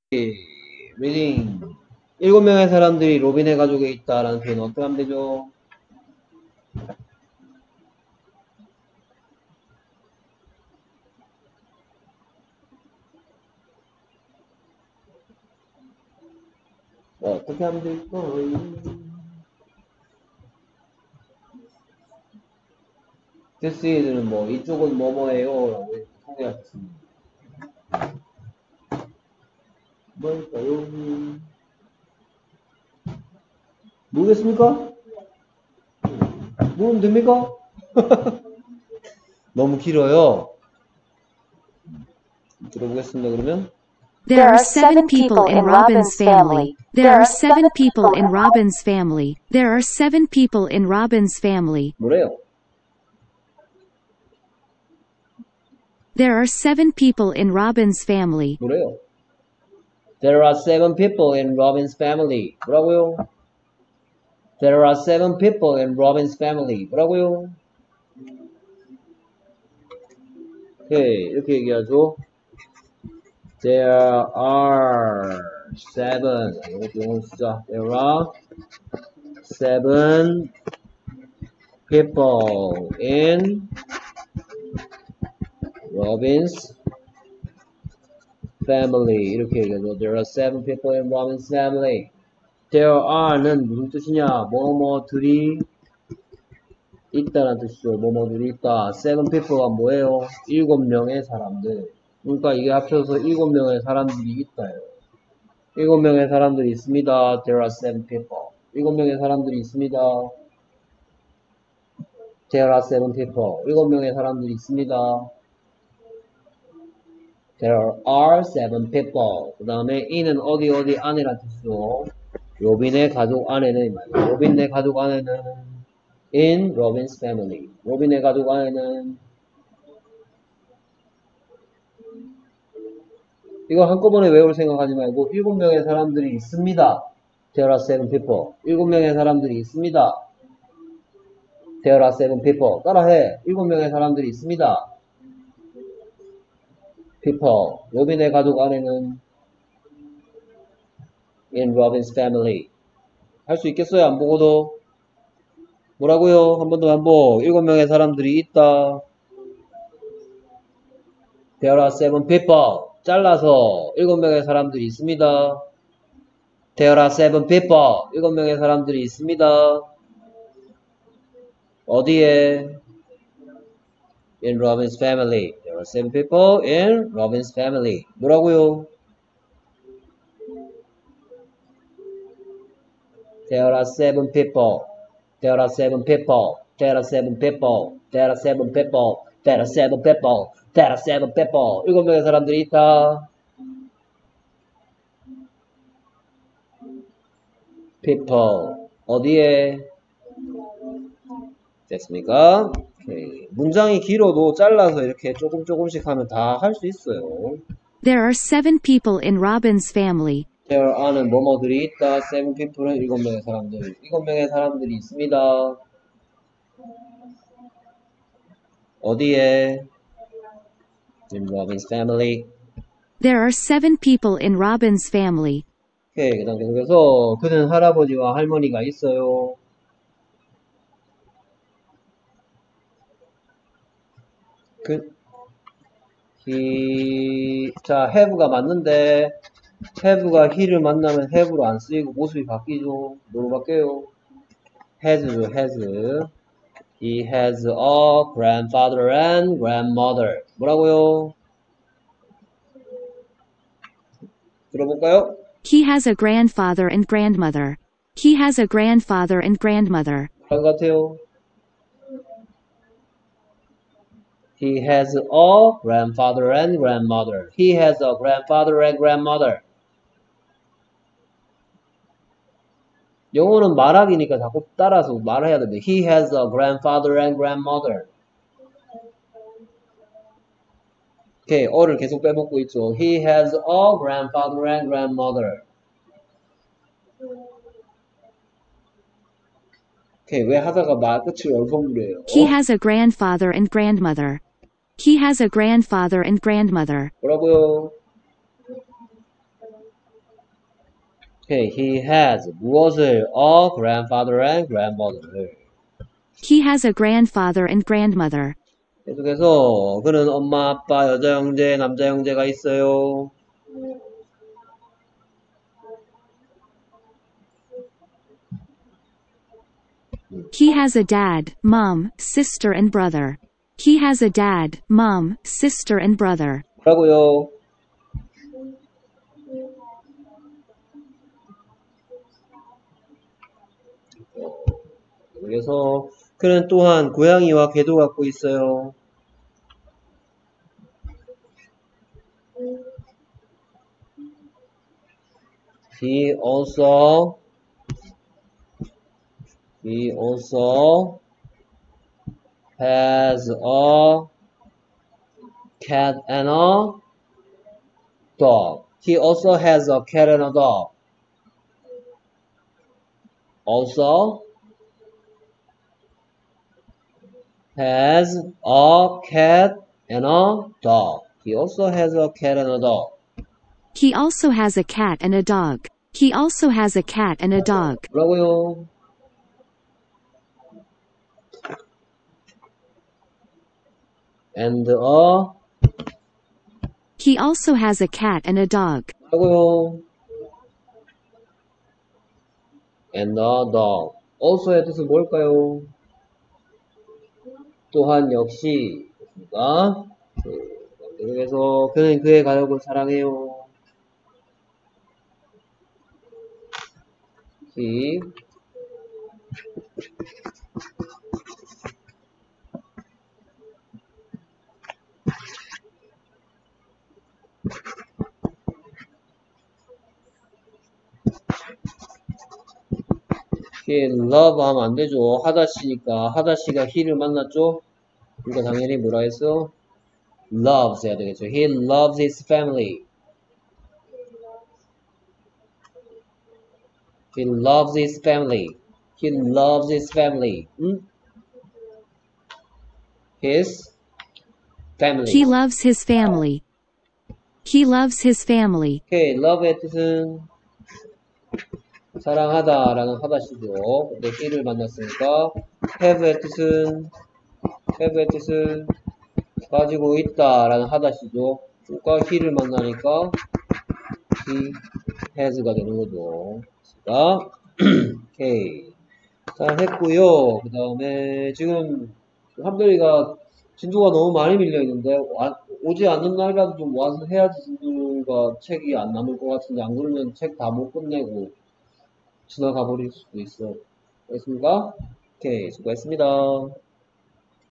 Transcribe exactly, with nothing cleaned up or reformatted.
리딩. 일곱 명의 사람들이 로빈의 가족에 있다라는 표현 어떻게 하면 되죠? 어떻게 하면 될까요? This is는 뭐 이쪽은 뭐뭐예요 라고 소개하셨습니다. 뭘까요? 모르겠습니까? 모르면 됩니까? 너무 길어요. 들어보겠습니다. 그러면 There are seven people in Robin's family. There are seven people in Robin's family. There are seven people in Robin's family. 뭐래요? There are seven people in Robin's family. 뭐래요? There are seven people in Robin's family. 뭐라고요? There are seven people in Robin's family. 뭐라고요? 오케이, 이렇게 얘기하죠. There are seven. 이것도 영어 쓰자. There are seven people in Robin's family. 이렇게 얘기하죠. There are seven people in Robin's family. There are는 무슨 뜻이냐? 뭐뭐들이 있다는 뜻이죠. 뭐뭐들이 있다. Seven people가 뭐예요? 일곱 명의 사람들. 그러니까 이게 합쳐서 일곱 명의 사람들이 있다요. 일곱 명의 사람들이 있습니다. There are seven people. 일곱 명의 사람들이 있습니다. There are seven people. 일곱 명의 사람들이 있습니다. There are seven people. 그 다음에 in은 어디 어디 안에란 뜻이죠. 로빈의 가족 안에는 로빈의 가족 안에는 in Robin's family. 로빈의 가족 안에는 이거 한꺼번에 외울 생각하지 말고 일곱 명의 사람들이 있습니다. There are seven people. 일곱 명의 사람들이 있습니다. There are seven people. 따라해. 일곱 명의 사람들이 있습니다. People. 로빈의 가족 안에는 in Robin's family. 할 수 있겠어요? 안 보고도? 뭐라고요? 한 번 더 반복. 일곱 명의 사람들이 있다. There are seven people. 잘라서 일곱 명의 사람들이 있습니다. There are seven people. 일곱 명의 사람들이 있습니다. 어디에? In Robin's family. There are seven people in Robin's family. 뭐라고요? There are seven people. There are seven people. There are seven people. There are seven people. There are seven people. There are seven people. 일곱 명의 사람들이 있다. People. 어디에? 됐습니까? 오케이. 문장이 길어도 잘라서 이렇게 조금 조금씩 하면 다 할 수 있어요. There are seven people in Robin's family. There are는 뭐뭐들이 있다. Seven people은 일곱 명의 사람들. 일곱 명의 사람들이 있습니다. 어디에? In Robin's family. There are seven people in Robin's family. 오케이. 그 다음 계속해서 그는 할아버지와 할머니가 있어요. 그, he, 자, have가 맞는데, have가 he를 만나면 have로 안 쓰이고 모습이 바뀌죠. 뭐로 바뀌어요? has죠, has. He has a grandfather and grandmother. 뭐라고요? 들어볼까요? He has a grandfather and grandmother. He has a grandfather and grandmother. 한 것 같아요. He has a grandfather and grandmother. He has a grandfather and grandmother. 영어는 말하기니까 자꾸 따라서 말해야 되는데 He has a grandfather and grandmother. 오케이, 어를 계속 빼먹고 있죠. He has a grandfather and grandmother. 오케이, 왜 하다가 말 끝을 얼버무려요? He has a grandfather and grandmother. He has a grandfather and grandmother. 뭐라고요? Okay, he has 무엇을? A grandfather and grandmother. He has a grandfather and grandmother. 계속해서 그는 엄마, 아빠, 여자 형제, 남자 형제가 있어요. He has a dad, mom, sister and brother. He has a dad, mom, sister and brother. 뭐라고요? 그래서 그는 또한 고양이와 개도 갖고 있어요. He also He also has a cat and a dog. He also has a cat and a dog. Also has a cat and a dog. He also has a cat and a dog. He also has a cat and a dog. He also has a cat and a dog. 뭐라고요? And a He also has a cat and a dog. 뭐라고요? And a dog. also의 뜻은 뭘까요? 또한 역시 그렇습니까? 그래서 그는 그의 가족을 사랑해요. He He love 하면 안 되죠. 하다시니까 하다시가 he를 만났죠. 그러니까 당연히 뭐라 했어? loves 해야 되겠죠. He loves his family. He loves his family. He loves his family. 응? His family. He loves his family. He loves his family. 오케이, love의 뜻은 사랑하다 라는 하다시죠. 근데 he를 만났으니까 have의 뜻은 have의 뜻은 가지고 있다 라는 하다시죠. 그러니까 he를 만나니까 he has가 되는 거죠. 자, 오케이. 자, 했고요. 그 다음에 지금 한별이가 진도가 너무 많이 밀려 있는데 와, 오지 않는 날이라도 좀 와서 해야지 진도가 책이 안 남을 것 같은데 안 그러면 책 다 못 끝내고 지나가 버릴 수도 있어. 알겠습니까? 오케이, 수고했습니다.